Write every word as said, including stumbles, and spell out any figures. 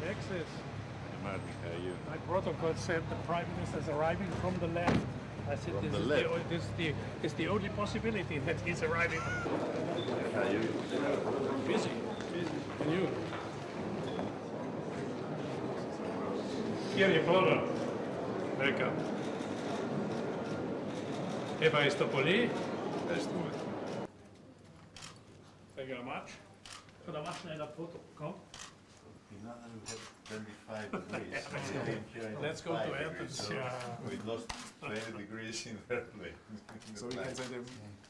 access. Martin, how are you? My protocol said the Prime Minister is arriving from the left. I said From this, the is left? The, this, is the, this is the only possibility that he's arriving. How are you? Busy, busy. And you? Here you brother. Welcome. Eva is Topoli. Nice to meet you. Thank you very much. Für das schneller Foto. Komm. In London we have twenty-five degrees. let's go, let's go to Athens. So Yeah. we lost twenty degrees in Berlin. So we can say the